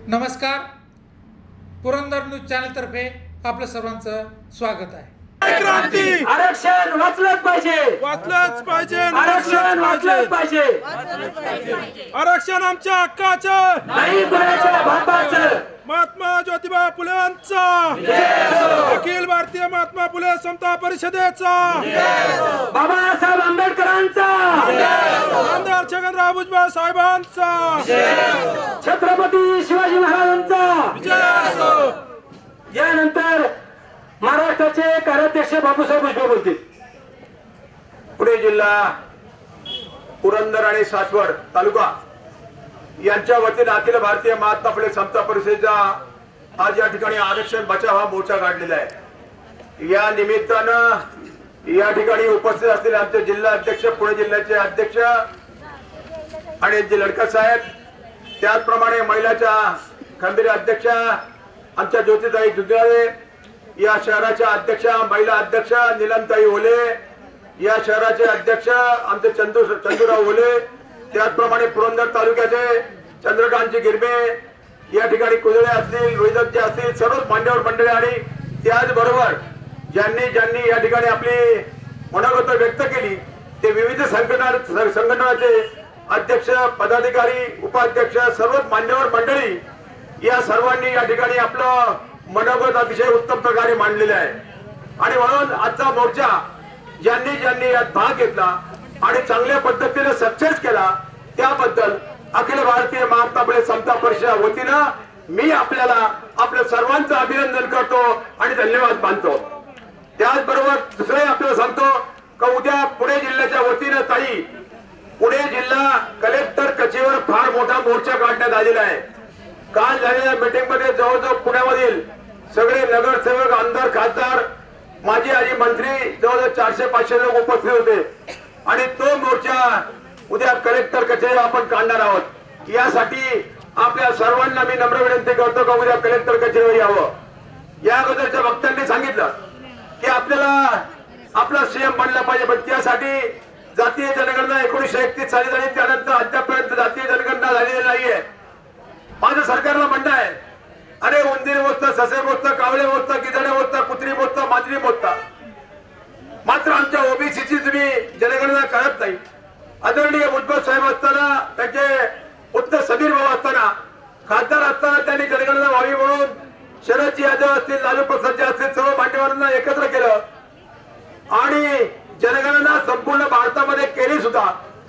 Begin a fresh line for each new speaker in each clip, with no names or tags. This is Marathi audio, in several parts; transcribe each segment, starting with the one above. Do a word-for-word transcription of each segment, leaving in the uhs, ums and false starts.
नमस्कार. पुरंदर न्यूज चॅनल तर्फे आपलं सर्वांचं स्वागत आहे.
क्रांती
आरक्षण वाचलंच पाहिजे
वाचलंच पाहिजे
आरक्षण वाचलंच पाहिजे
आरक्षण आमच्या हक्काचं
नाही कुणाच्या बापाचं.
महात्मा ज्योतिबा फुलेंचा अखिल भारतीय महात्मा फुले समता परिषदेचा
बाबासाहेब आंबेडकरांचा
आमदार छगनराव भुजबळ साहेबांचा
छत्रपती शिवाजी महाराजांचा
विजय असो.
यानंतर महाराष्ट्राचे कार्याध्यक्ष बापूसाहेब भुजबळ बोलतील.
पुणे जिल्हा पुरंदर आणि सासवड तालुका यांच्या वतीने अखिल भारतीय महात्मा फुले समता परिषदेचा आज या ठिकाणी आरक्षण बचाव हा मोर्चा काढलेला आहे. या निमित्तानं या ठिकाणी उपस्थित असलेले आमचे जिल्हा अध्यक्ष, पुणे जिल्ह्याचे अध्यक्ष आणि जे लडका साहेब, त्याचप्रमाणे महिलाच्या खंबीर अध्यक्ष आमच्या ज्योतिताई दुधाळे, या शहराच्या अध्यक्षा महिला अध्यक्ष नीलमताई ओले, या शहराचे अध्यक्ष आमचे चंदू चंदूराव ओले, त्याचप्रमाणे पुरंदर तालुक्याचे चंद्रकांतजी गिरमे, या ठिकाणी कुजळे असतील, रोहिदासजी असतील, सर्व मान्यवर मंडळी आणि त्याचबरोबर ज्यांनी ज्यांनी या ठिकाणी आपली मनोगत व्यक्त केली ते विविध संघटना संघटनाचे अध्यक्ष, पदाधिकारी, उपाध्यक्ष, सर्व मान्यवर मंडळी या सर्वांनी या ठिकाणी आपलं मनोगत अतिशय उत्तम प्रकारे मांडलेले आहे. आणि म्हणून आजचा मोर्चा ज्यांनी ज्यांनी यात भाग घेतला आणि चांगल्या पद्धतीने सक्सेस केला त्याबद्दल अखिल भारतीय महात्मा फुले समता परिषदेच्या वतीनं मी आपल्याला आपल्या सर्वांचं अभिनंदन करतो आणि धन्यवाद मानतो. त्याचबरोबर दुसरे आपल्याला सांगतो की उद्या पुणे जिल्ह्याच्या वतीनं ताई पुणे जिल्हा कलेक्टर कचेरीवर फार मोठा मोर्चा काढण्यात आलेला आहे. काल झालेल्या मीटिंग मध्ये जवळजवळ पुण्यामधील सगळे नगरसेवक, आमदार, खासदार, माजी आजी मंत्री जवळजवळ चारशे पाचशे लोक उपस्थित होते आणि तो मोर्चा उद्या कलेक्टर कचेरी आपण काढणार आहोत. यासाठी आपल्या सर्वांना मी नम्र विनंती करतो की उद्या कलेक्टर कचेरीवर यावं. या अगोदरच्या वक्त्यांनी सांगितलं की आपल्याला आपला सीएम बनला पाहिजे, पण त्यासाठी जातीय जनगणना एकोणीशे एकतीस साली झाली, त्यानंतर अद्यापर्यंत जातीय जनगणना झालेली नाहीये. माझं सरकारला म्हणणं आहे, अरे उंदीर मोजतं, ससे मोजतं, कावळे मोजतं, गिधाडे मोजतं, कुत्री मोजतं, मांजरी मोजतं, मात्र आमच्या ओबीसीची तुम्ही जनगणना करत नाही. आदरणीय भुजबळ साहेब असताना, त्यांचे पुत्र समीर भाऊ असताना, खासदार असताना त्यांनी जनगणना व्हावी म्हणून शरदजी यादव असतील, लालू प्रसादजी असतील, सर्व मान्यवरांना एकत्र केलं आणि जनगणना संपूर्ण भारतामध्ये केली सुद्धा.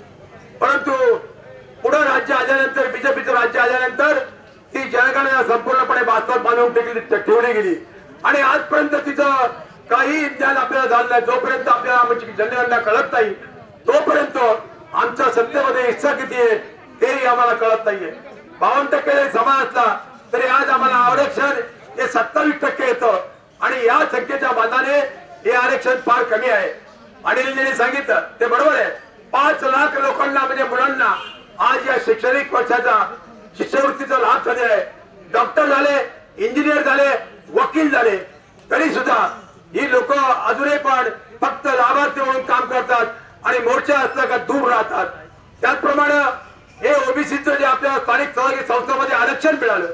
परंतु पुढे राज्य आल्यानंतर, बीजेपीचं राज्य आल्यानंतर ती जनगणना संपूर्णपणे भारतात बांधून ठेवली गेली आणि आजपर्यंत तिचं काही ज्ञान आपल्याला झालं नाही. जोपर्यंत आपल्याला आमची जनगणना कळत नाही तोपर्यंत आमच्या सत्तेमध्ये हिस्सा किती आहे तेही आम्हाला कळत नाहीये. बावन्न टक्के जरी समाज असला तरी आज आम्हाला आरक्षण हे सत्तावीस टक्के येतं आणि या संख्येच्या मानाने हे आरक्षण फार कमी आहे. अनिलजींनी सांगितलं ते बरोबर आहे. पाच लाख लोकांना म्हणजे मुलांना आज या शैक्षणिक वर्षाचा शिष्यवृत्तीचा लाभ झाले आहे. डॉक्टर झाले, इंजिनियर झाले, वकील झाले, तरी सुद्धा ही लोक अजूनही पण फक्त लाभार्थी म्हणून काम करतात आणि मोर्चा असला का दूर राहतात. त्याचप्रमाणे हे ओबीसीचं जे आपल्या स्थानिक सहकारी संस्थांमध्ये आरक्षण मिळालं,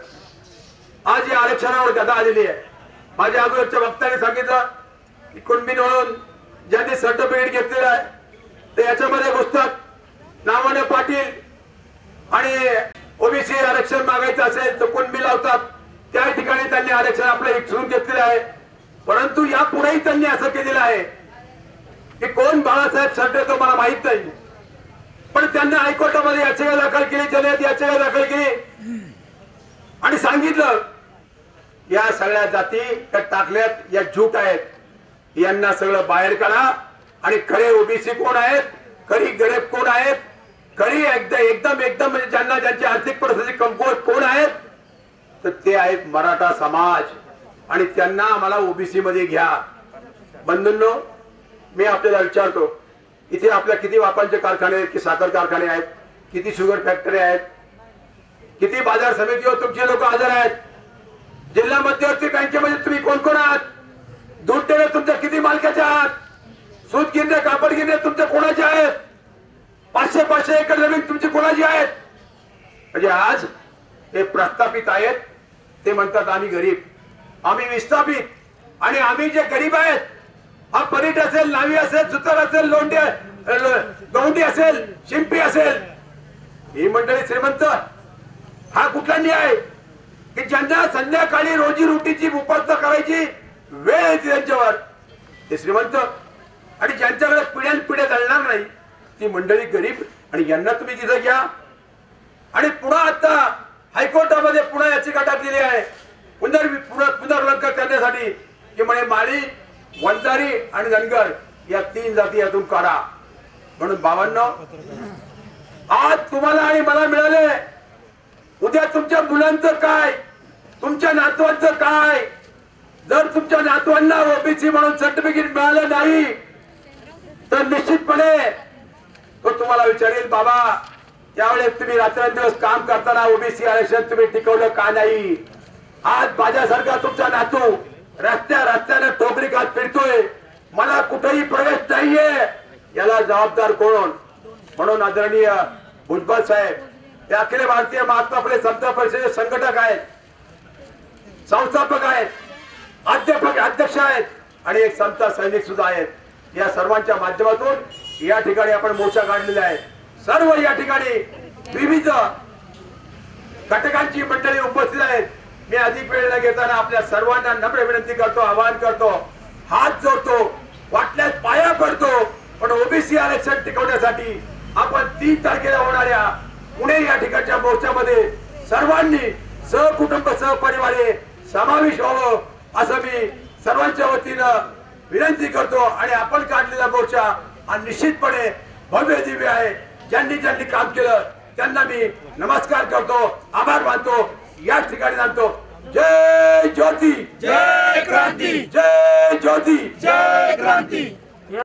आज या आरक्षणावर गदा आलेली आहे. माझ्या अगोदरच्या वक्त्याने सांगितलं की कुणबी म्हणून ज्यांनी सर्टिफिकेट घेतलेलं आहे ते याच्यामध्ये पुस्तक नावाने पाटील आणि ओबीसी आरक्षण मागायचं असेल तर कुणबी लावतात. त्या ठिकाणी त्यांनी आरक्षण आपलं इच्छून घेतलेलं आहे. परंतु यापुढेही त्यांनी असं केलेलं आहे की कोण बाळासाहेब सरडे तो मला माहित नाही, पण त्यांनी हायकोर्टामध्ये याचिका दाखल केली, जनहित याचिका दाखल केली आणि सांगितलं या सगळ्या जाती त्या टाकल्यात, या झूट आहेत, यांना सगळं बाहेर काढा आणि खरे ओबीसी कोण आहेत, खरी गरीब कोण आहेत, खरी एकदम एकदम एकदम म्हणजे ज्यांना ज्यांची आर्थिक परिस्थिती कमकुवत कोण आहेत तर ते आहेत मराठा समाज आणि त्यांना आम्हाला ओबीसी मध्ये घ्या. बंधूंनो, मी आपल्याला विचारतो, इथे आपल्या किती वापांचे कारखाने आहेत, की साखर कारखाने आहेत, किती शुगर फॅक्टरी आहेत, किती बाजार समितीवर तुमचे लोक हजर आहेत, जिल्हा मध्यवर्ती बँकेमध्ये तुम्ही कोण कोण आहात, दूध डेअरी तुमच्या किती मालकाचे आहात, सूत गिरण्या, कापड गिरण्या तुमच्या कोणाचे आहेत, पाचशे पाचशे एकर जमीन तुमची कोणाची आहेत. म्हणजे आज हे प्रस्थापित आहेत ते म्हणतात आम्ही गरीब आम्ही विस्थापित आणि आम्ही जे गरीब आहेत हा परीट असेल नावी असेल सुतार असेल लोंढे गौंडी असेल शिंपी असेल ही मंडळी श्रीमंत हा कुठला न्याय की ज्यांना संध्याकाळी रोजी रोटीची उपासना करायची वेळ येते त्यांच्यावर ते श्रीमंत आणि ज्यांच्याकडे पिढ्यान पिढ्या चालणार नाही ती मंडळी गरीब आणि यांना तुम्ही तिथं घ्या आणि पुन्हा आता हायकोर्टामध्ये पुन्हा याचिका टाकलेली आहे पुनर् पुनर्लंघन करण्यासाठी की म्हणे माळी वंजारी आणि धनगर या तीन जाती यातून काढा म्हणून बाबांनो आज तुम्हाला आणि मला मिळाले उद्या तुमच्या मुलांचं काय तुमच्या नातवांचं काय जर तुमच्या नातवांना ओबीसी म्हणून सर्टिफिकेट मिळालं नाही तर निश्चितपणे तो तुम्हाला विचारेल बाबा त्यावेळेस तुम्ही रात्रंदिवस काम करताना ओबीसी आरक्षण तुम्ही टिकवलं का नाही आज माझ्यासारखा तुमचा नातू रस्त्या रस्त्याने ठोकरी खात फिरतोय मला कुठेही प्रवेश नाहीये याला जबाबदार कोण म्हणून आदरणीय भुजबळ साहेब हे अखिल भारतीय महात्मा फुले समता परिषदेचे संघटक आहेत संस्थापक आहेत अध्यापक अध्यक्ष आहेत आणि एक समता सैनिक सुद्धा आहेत या सर्वांच्या माध्यमातून या ठिकाणी आपण मोर्चा काढलेला आहे सर्व या ठिकाणी विविध घटकांची मंडळी उपस्थित आहेत मी अधिक वेळ न घेताना आपल्या सर्वांना नम्र विनंती करतो आवाहन करतो हात जोडतो वाटल्यास पाया पडतो पण ओबीसी आरक्षण टिकवण्यासाठी आपण तीन तारखेला होणाऱ्या पुणे या ठिकाणच्या मोर्चामध्ये सर्वांनी सहकुटुंब सहपरिवारे समावेश व्हावं असं मी सर्वांच्या वतीनं विनंती करतो आणि आपण काढलेला मोर्चा हा निश्चितपणे भव्य दिव्य आहे ज्यांनी ज्यांनी काम केलं त्यांना मी नमस्कार करतो आभार मानतो या ठिकाणी जाणतो जय ज्योती
जय क्रांती
जय ज्योती
जय क्रांती